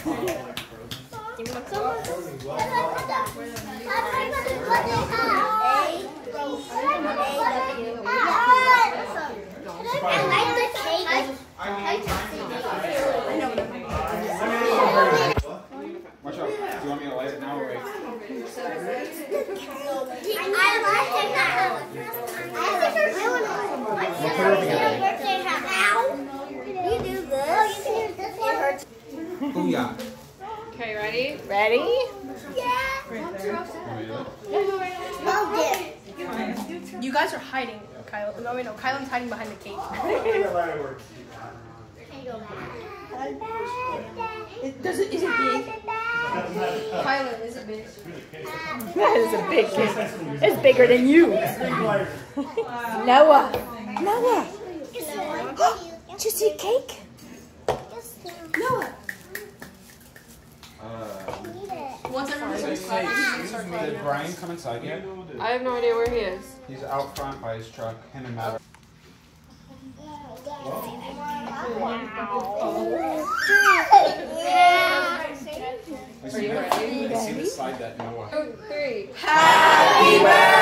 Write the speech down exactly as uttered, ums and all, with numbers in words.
Give me some. I like the cake. I like the Watch out. Do you want me to light it now or wait? I like it now. I think you're doing it. What's your birthday hat? Ow. You do this. Oh, you can do this one. Booyah. Okay, ready? Ready? Yeah. Loved it. You guys are hiding, Kyla. No, wait, no. Kylan's hiding behind the cake. It, does it, is it big? Kylan, is it big? That is a big cake. It's bigger than you. Noah. Noah. Did you see a cake? Noah. Uh, Once everyone's Hey, inside, hey, you can excuse start me, playing. did Brian come inside yet? I have no idea where he is. He's out front by his truck. Him and Matt. Are you ready? I see the slide that Noah. Two, three. Happy birthday!